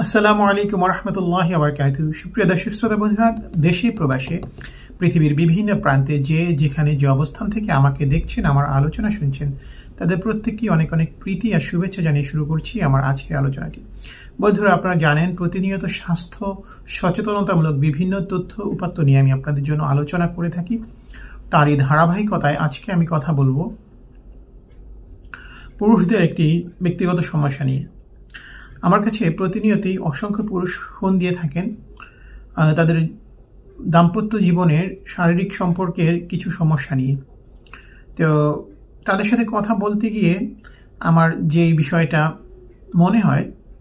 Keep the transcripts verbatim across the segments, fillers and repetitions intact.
আসসালামু আলাইকুম ওয়া রাহমাতুল্লাহি ওয়া বারাকাতুহু। সুপ্রিয় দর্শক শ্রোতা বন্ধুরা, দেশে প্রবাসে পৃথিবীর বিভিন্ন প্রান্তে যে যেখানে যে অবস্থান থেকে আমাকে দেখছেন, আমার আলোচনা শুনছেন, তাদের প্রত্যেককেই অনেক অনেক প্রীতি আর শুভেচ্ছা জানিয়ে শুরু করছি আমার আজকের আলোচনাটি। বন্ধুরা, আপনারা জানেন প্রতিনিয়ত স্বাস্থ্য সচেতনতামূলক বিভিন্ন তথ্য উপাত্ত নিয়ে আমি আপনাদের জন্য আলোচনা করে থাকি। তারই ধারাবাহিকতায় আজকে আমি কথা বলবো পুরুষদের একটি ব্যক্তিগত সমস্যা নিয়ে। আমার কাছে প্রতিনিয়তই অসংখ্য পুরুষ ফোন দিয়ে থাকেন তাদের দাম্পত্য জীবনের শারীরিক সম্পর্কের কিছু সমস্যা নিয়ে। তো তাদের সাথে কথা বলতে গিয়ে আমার যেই বিষয়টা মনে হয়,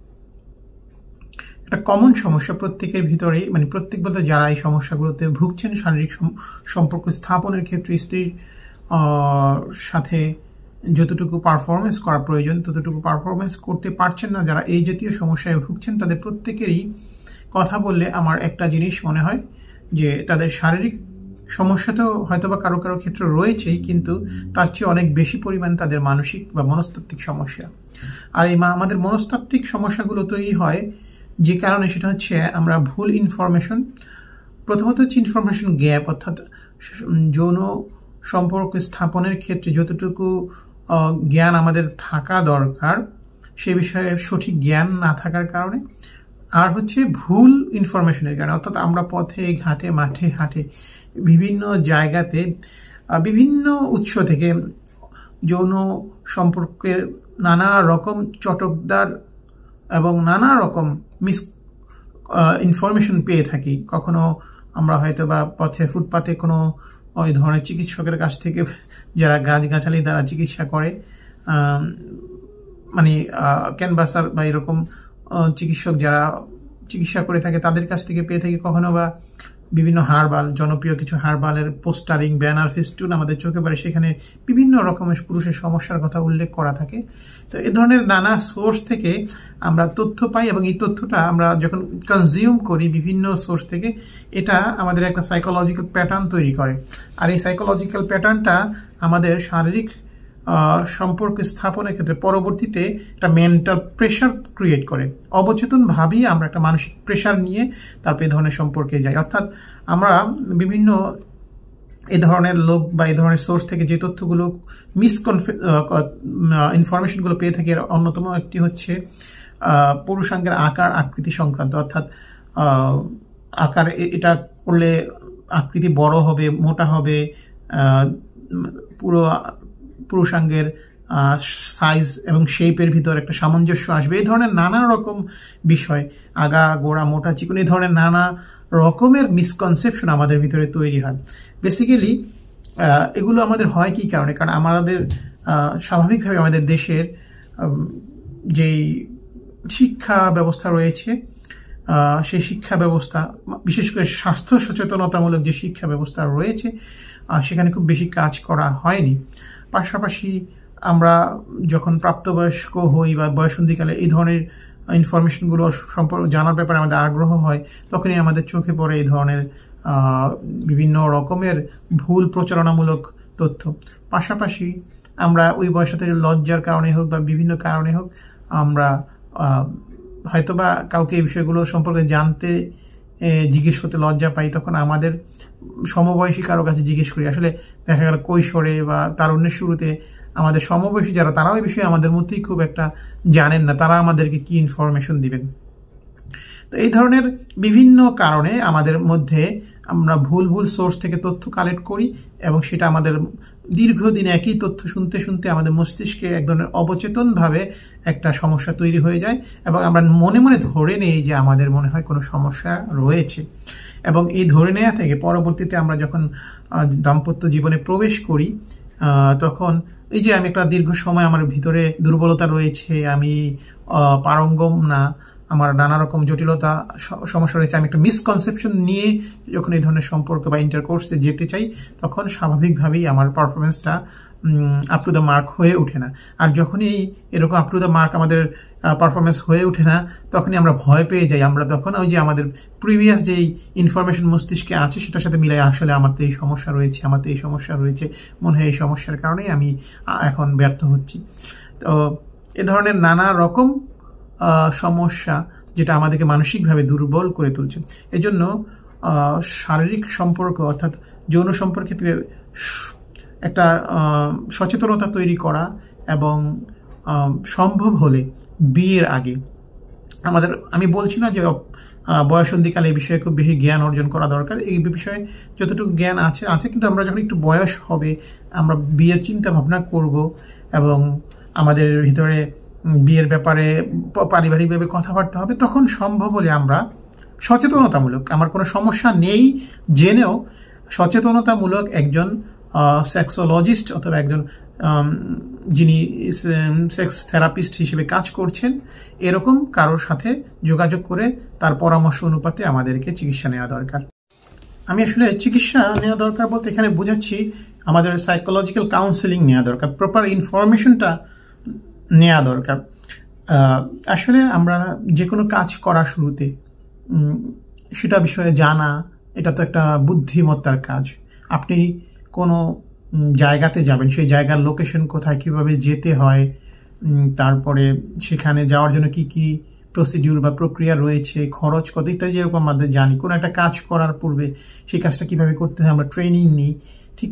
একটা কমন সমস্যা প্রত্যেকের ভিতরে, মানে প্রত্যেক বলতে যারা এই সমস্যাগুলোতে ভুগছেন, শারীরিক সম্পর্ক স্থাপনের ক্ষেত্রে স্ত্রীর সাথে যতটুকু পারফরমেন্স করা প্রয়োজন ততটুকু পারফরমেন্স করতে পারছেন না, যারা এই জাতীয় সমস্যায় ভুগছেন, তাদের প্রত্যেকেরই কথা বললে আমার একটা জিনিস মনে হয় যে তাদের শারীরিক সমস্যা তো হয়তো বা কারো কারো ক্ষেত্রে রয়েছেই, কিন্তু তার চেয়ে অনেক বেশি পরিমাণ তাদের মানসিক বা মনস্তাত্ত্বিক সমস্যা। আর এই আমাদের মনস্তাত্ত্বিক সমস্যাগুলো তৈরি হয় যে কারণে, সেটা হচ্ছে আমরা ভুল ইনফরমেশন, প্রথমত হচ্ছে ইনফরমেশন গ্যাপ, অর্থাৎ যৌন সম্পর্ক স্থাপনের ক্ষেত্রে যতটুকু জ্ঞান আমাদের থাকা দরকার সে বিষয়ে সঠিক জ্ঞান না থাকার কারণে, আর হচ্ছে ভুল ইনফরমেশনের কারণে, অর্থাৎ আমরা পথে ঘাটে মাঠে হাটে বিভিন্ন জায়গাতে বিভিন্ন উৎস থেকে যৌন সম্পর্কের নানা রকম চটকদার এবং নানা রকম মিস ইনফরমেশন পেয়ে থাকি। কখনো আমরা হয়তো বা পথে ফুটপাতে কোনো ওই ধরনের চিকিৎসকের কাছ থেকে, যারা গাছগাছালি দ্বারা চিকিৎসা করে, মানে ক্যানভাসার বা এরকম চিকিৎসক যারা চিকিৎসা করে থাকে, তাদের কাছ থেকে পেয়ে থাকি। কখনো বা বিভিন্ন হার্বাল, জনপ্রিয় কিছু হার্বালের পোস্টারিং, ব্যানার, ফেস্টুন আমাদের চোখে পড়ে, সেখানে বিভিন্ন রকমের পুরুষের সমস্যার কথা উল্লেখ করা থাকে। তো এ ধরনের নানা সোর্স থেকে আমরা তথ্য পাই, এবং এই তথ্যটা আমরা যখন কনজিউম করি বিভিন্ন সোর্স থেকে, এটা আমাদের একটা সাইকোলজিক্যাল প্যাটার্ন তৈরি করে। আর এই সাইকোলজিক্যাল প্যাটার্নটা আমাদের শারীরিক সম্পর্ক স্থাপনের ক্ষেত্রে পরবর্তীতে একটা মেন্টাল প্রেশার ক্রিয়েট করে। অবচেতনভাবেই আমরা একটা মানসিক প্রেশার নিয়ে তারপর এই ধরনের সম্পর্কে যাই। অর্থাৎ আমরা বিভিন্ন এই ধরনের লোক বা এই ধরনের সোর্স থেকে যে তথ্যগুলো মিসকনফে ইনফরমেশনগুলো পেয়ে থাকি, এর অন্যতম একটি হচ্ছে পুরুষাঙ্গের আকার আকৃতি সংক্রান্ত। অর্থাৎ আকার, এটা করলে আকৃতি বড় হবে, মোটা হবে, পুরো পুরুষাঙ্গের সাইজ এবং শেপের ভিতর একটা সামঞ্জস্য আসবে, এই ধরনের নানা রকম বিষয়, আগা গোড়া মোটা চিকন, এই ধরনের নানা রকমের মিসকনসেপশন আমাদের ভিতরে তৈরি হয়। বেসিক্যালি এগুলো আমাদের হয় কি কারণে? কারণ আমাদের স্বাভাবিকভাবে আমাদের দেশের যেই শিক্ষা ব্যবস্থা রয়েছে, সেই শিক্ষা ব্যবস্থা, বিশেষ করে স্বাস্থ্য সচেতনতামূলক যে শিক্ষা ব্যবস্থা রয়েছে, সেখানে খুব বেশি কাজ করা হয়নি। পাশাপাশি আমরা যখন প্রাপ্তবয়স্ক হই বা বয়সন্ধিকালে এই ধরনের ইনফরমেশনগুলো সম্পর্কে জানার ব্যাপারে আমাদের আগ্রহ হয়, তখনই আমাদের চোখে পড়ে এই ধরনের বিভিন্ন রকমের ভুল প্রচারণামূলক তথ্য। পাশাপাশি আমরা ওই বয়সে লজ্জার কারণে হোক বা বিভিন্ন কারণে হোক, আমরা হয়তোবা কাউকে এই বিষয়গুলো সম্পর্কে জানতে জিজ্ঞেস করতে লজ্জা পাই, তখন আমাদের সমবয়সী কারো কাছে জিজ্ঞেস করি। আসলে দেখা গেল কৈশোরে বা তারুণ্যের শুরুতে আমাদের সমবয়সী যারা, তারাও এই বিষয়ে আমাদের মধ্যেই খুব একটা জানেন না, তারা আমাদেরকে কি ইনফরমেশন দিবেন। তো এই ধরনের বিভিন্ন কারণে আমাদের মধ্যে আমরা ভুল ভুল সোর্স থেকে তথ্য কালেক্ট করি, এবং সেটা আমাদের দীর্ঘদিন একই তথ্য শুনতে শুনতে আমাদের মস্তিষ্কে এক ধরনের অবচেতনভাবে একটা সমস্যা তৈরি হয়ে যায়, এবং আমরা মনে মনে ধরে নেই যে আমাদের মনে হয় কোনো সমস্যা রয়েছে। এবং এই ধরে নেওয়া থেকে পরবর্তীতে আমরা যখন দাম্পত্য জীবনে প্রবেশ করি, তখন এই যে আমি একটা দীর্ঘ সময় আমার ভিতরে দুর্বলতা রয়েছে, আমি পারঙ্গম না, আমার নানা রকম জটিলতা সমস্যা রয়েছে, আমি একটা মিসকনসেপশন নিয়ে যখন এই ধরনের সম্পর্ক বা ইন্টারকোর্সে যেতে চাই, তখন স্বাভাবিকভাবেই আমার পারফরমেন্সটা আপ টু দ্য মার্ক হয়ে ওঠে না। আর যখনই এরকম আপ টু দ্য মার্ক আমাদের পারফরমেন্স হয়ে ওঠে না, তখনই আমরা ভয় পেয়ে যাই। আমরা তখন ওই যে আমাদের প্রিভিয়াস যেই ইনফরমেশন মস্তিষ্কে আছে সেটার সাথে মিলাই, আসলে আমার তো এই সমস্যা রয়েছে, আমার তো এই সমস্যা রয়েছে, মনে হয় এই সমস্যার কারণেই আমি এখন ব্যর্থ হচ্ছি। তো এ ধরনের নানা রকম সমস্যা যেটা আমাদেরকে মানসিকভাবে দুর্বল করে তুলছে। এজন্য শারীরিক সম্পর্ক অর্থাৎ যৌন সম্পর্কের ক্ষেত্রে একটা সচেতনতা তৈরি করা এবং সম্ভব হলে বিয়ের আগে আমাদের, আমি বলছি না যে বয়সন্ধিকালে এই বিষয়ে খুব বেশি জ্ঞান অর্জন করা দরকার, এই বিষয়ে যতটুকু জ্ঞান আছে আছে কিন্তু আমরা যখন একটু বয়স হবে আমরা বিয়ের চিন্তা ভাবনা করব এবং আমাদের ভিতরে বিয়ের ব্যাপারে পারিবারিকভাবে কথাবার্তা হবে, তখন সম্ভব হলে আমরা সচেতনতামূলক, আমার কোনো সমস্যা নেই জেনেও সচেতনতামূলক একজন সেক্সোলজিস্ট অথবা একজন যিনি সেক্স থেরাপিস্ট হিসেবে কাজ করছেন এরকম কারোর সাথে যোগাযোগ করে তার পরামর্শ অনুপাতে আমাদেরকে চিকিৎসা নেওয়া দরকার। আমি আসলে চিকিৎসা নেওয়া দরকার বলতে এখানে বোঝাচ্ছি আমাদের সাইকোলজিক্যাল কাউন্সেলিং নেওয়া দরকার, প্রপার ইনফরমেশনটা নেওয়া দরকার। আসলে আমরা যে কোনো কাজ করার শুরুতে সেটা বিষয়ে জানা, এটা তো একটা বুদ্ধিমত্তার কাজ। আপনি কোনো জায়গাতে যাবেন, সেই জায়গার লোকেশন কোথায়, কিভাবে যেতে হয়, তারপরে সেখানে যাওয়ার জন্য কি কি প্রসিডিউর বা প্রক্রিয়া রয়েছে, খরচ কত ইত্যাদি যেরকম আমাদের জানি। কোনো একটা কাজ করার পূর্বে সেই কাজটা কিভাবে করতে হয় আমরা ট্রেনিং নিই। ঠিক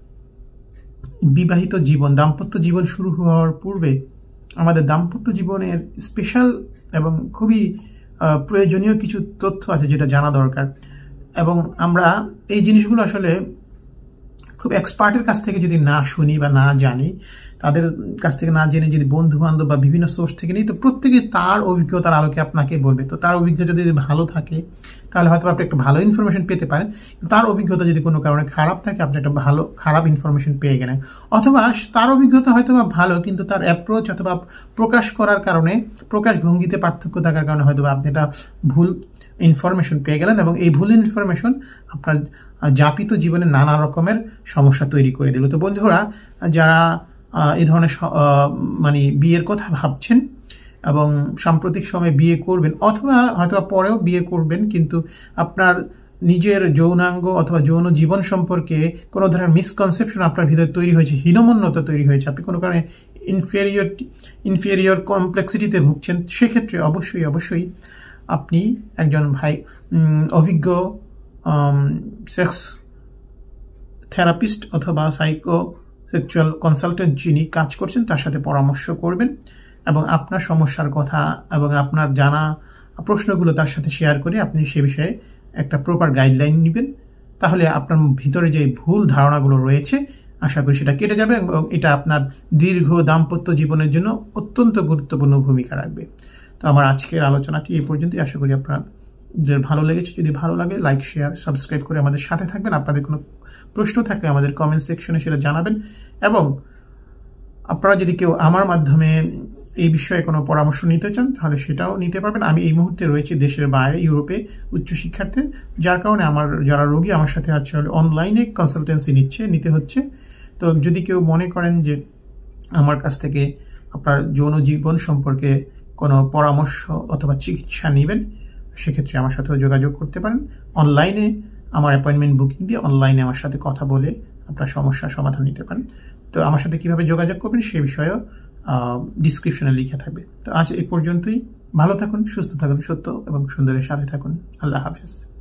বিবাহিত জীবন, দাম্পত্য জীবন শুরু হওয়ার পূর্বে আমাদের দাম্পত্য জীবনের স্পেশাল এবং খুবই প্রয়োজনীয় কিছু তথ্য আছে যেটা জানা দরকার। এবং আমরা এই জিনিসগুলো আসলে খুব এক্সপার্টের কাছ থেকে যদি না শুনি বা না জানি, তাদের কাছ থেকে না জেনে যদি বন্ধু বান্ধব বা বিভিন্ন সোর্স থেকে নিই, তো প্রত্যেকে তার অভিজ্ঞতার আলোকে আপনাকে বলবে। তো তার অভিজ্ঞতা যদি ভালো থাকে তাহলে হয়তো আপনি একটা ভালো ইনফরমেশন পেতে পারেন। তার অভিজ্ঞতা যদি কোনো কারণে খারাপ থাকে আপনি একটা ভালো খারাপ ইনফরমেশন পেয়ে গেলেন। অথবা তার অভিজ্ঞতা হয়তো বা ভালো কিন্তু তার অ্যাপ্রোচ অথবা প্রকাশ করার কারণে, প্রকাশ ভঙ্গিতে পার্থক্য থাকার কারণে হয়তো আপনি একটা ভুল ইনফরমেশন পেয়ে গেলেন এবং এই ভুল ইনফরমেশন আপনার যাপিত জীবনে নানা রকমের সমস্যা তৈরি করে দিল। তো বন্ধুরা, যারা এই ধরনের মানে বিয়ের কথা ভাবছেন এবং সাম্প্রতিক সময়ে বিয়ে করবেন অথবা হয়তো পরেও বিয়ে করবেন, কিন্তু আপনার নিজের যৌনাঙ্গ অথবা যৌন জীবন সম্পর্কে কোনো ধরনের মিসকনসেপশন আপনার ভিতরে তৈরি হয়েছে, হীনমন্যতা তৈরি হয়েছে, আপনি কোনো কারণে ইনফেরিয়র ইনফেরিয়র কমপ্লেক্সিটিতে ভুগছেন, সেক্ষেত্রে অবশ্যই অবশ্যই আপনি একজন ভাই অভিজ্ঞ সেক্স থেরাপিস্ট অথবা সাইকো সেক্সুয়াল কনসালটেন্ট যিনি কাজ করছেন তার সাথে পরামর্শ করবেন এবং আপনার সমস্যার কথা এবং আপনার জানা প্রশ্নগুলো তার সাথে শেয়ার করে আপনি সে বিষয়ে একটা প্রপার গাইডলাইন নেবেন। তাহলে আপনার ভিতরে যে ভুল ধারণাগুলো রয়েছে আশা করি সেটা কেটে যাবে এবং এটা আপনার দীর্ঘ দাম্পত্য জীবনের জন্য অত্যন্ত গুরুত্বপূর্ণ ভূমিকা রাখবে। তো আমার আজকের আলোচনাটি এই পর্যন্তই। আশা করি আপনাদের ভালো লেগেছে। যদি ভালো লাগে লাইক, শেয়ার, সাবস্ক্রাইব করে আমাদের সাথে থাকবেন। আপনাদের কোনো প্রশ্ন থাকলে আমাদের কমেন্ট সেকশনে সেটা জানাবেন এবং আপনারা যদি কেউ আমার মাধ্যমে এই বিষয়ে কোনো পরামর্শ নিতে চান তাহলে সেটাও নিতে পারবেন। আমি এই মুহূর্তে রয়েছি দেশের বাইরে, ইউরোপে উচ্চশিক্ষার্থে, যার কারণে আমার যারা রোগী আমার সাথে আছে অনলাইনে কনসালটেন্সি নিচ্ছে নিতে হচ্ছে। তো যদি কেউ মনে করেন যে আমার কাছ থেকে আপনার যৌন জীবন সম্পর্কে কোনো পরামর্শ অথবা চিকিৎসা নেবেন, সেক্ষেত্রে আমার সাথেও যোগাযোগ করতে পারেন। অনলাইনে আমার অ্যাপয়েন্টমেন্ট বুকিং দিয়ে অনলাইনে আমার সাথে কথা বলে আপনার সমস্যার সমাধান নিতে পারেন। তো আমার সাথে কিভাবে যোগাযোগ করবেন সে বিষয়েও ডিসক্রিপশনে লিখে থাকবে। তো আজ এই পর্যন্তই। ভালো থাকুন, সুস্থ থাকুন, সত্য এবং সুন্দরের সাথে থাকুন। আল্লাহ হাফেজ।